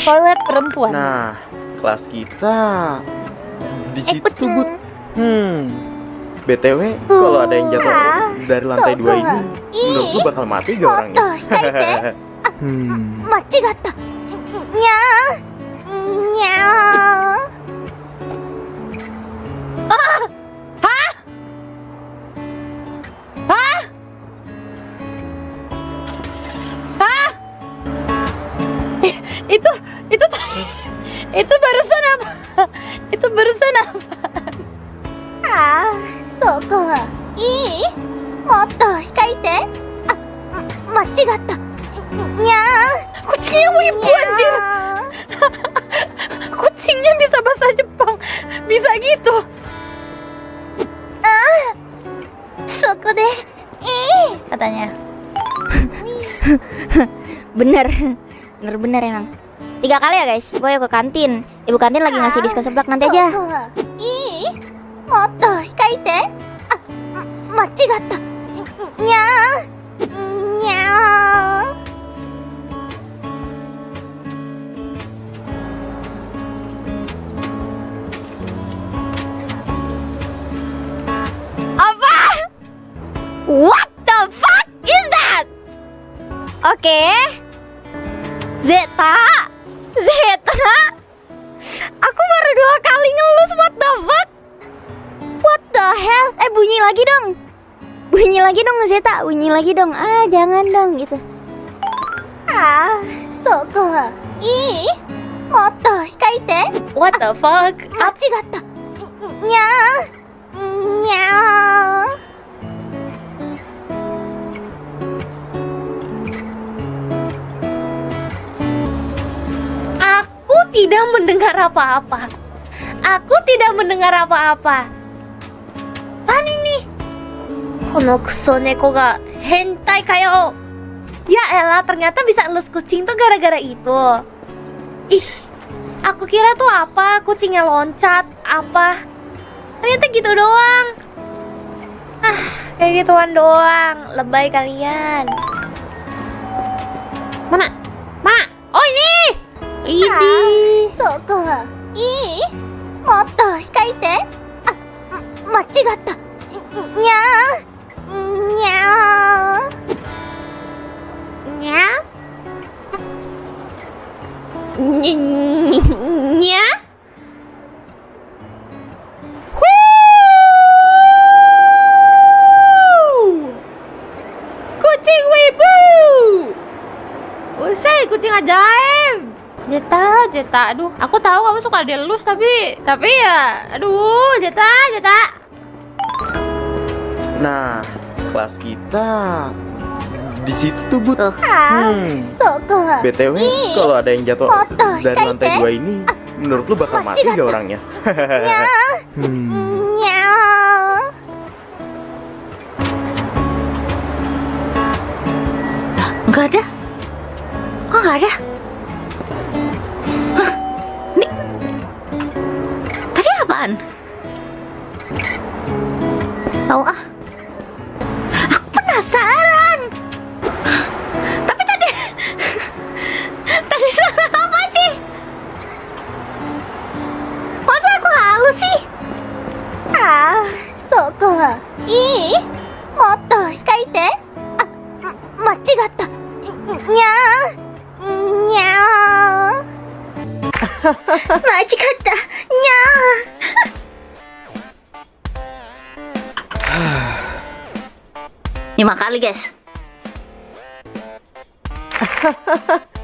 toilet perempuan. Nah, kelas kita di situ tuh, Bud. BTW, kalau ada yang jatuh dari lantai 2 ini, menurut lu bakal mati gak orangnya? Machigata. Nya. Nya. Hah? Hah? Hah? Itu barusan apa? Itu barusan apa? Soko wa ii? Motto hikaite. Machigata. Nya. Kucingnya mau ibu anjir. Kucingnya bisa bahasa Jepang. Bisa gitu. Soko de Katanya. Bener emang. 3 kali ya guys. Gue ke kantin. Ibu kantin lagi ngasih diskon seblak, nanti aja. Motto hikaite. Machigata. Nya. Nya. Apa? What the fuck is that? Oke. Zeta. Aku baru 2 kali ngelus, what the fuck? What the hell? Bunyi lagi dong. Zeta. Bunyi lagi dong. Jangan dong gitu. Soko wa ii? Motto hikaite. What the fuck? Machigata. Nya. Nya. Aku tidak mendengar apa-apa. Apaan ini? Kono kuso neko ga hentai kayo. Ya elah, ternyata bisa elus kucing tuh gara-gara itu. Ih, aku kira tuh apa, kucingnya loncat, apa. Ternyata gitu doang. Kayak gituan doang. Lebay kalian. Mana? Oh ini! Soko wa ii? Motto hikaite. Machigata. Nya. Nya. Nya? Nya? Kucing wibu! Usai, kucing ajaib! Jeta, aduh, aku tahu kamu suka dielus tapi ya, aduh, Jeta. Nah, kelas kita di situ tuh, Bud. Soko wa BTW, kalau ada yang jatuh dari lantai 2 ini, menurut lu bakal mati gak orangnya? Nya. Nggak ada? Kok nggak ada? Hah? Nih, tadi apaan? Tahu ah? Aku penasaran. Tapi tadi suara apa sih? Masa aku halus sih? Soko wa ii? Motto hikaite. Machigata. Nya. Nya. Machigata. Nya. 5 kali guys.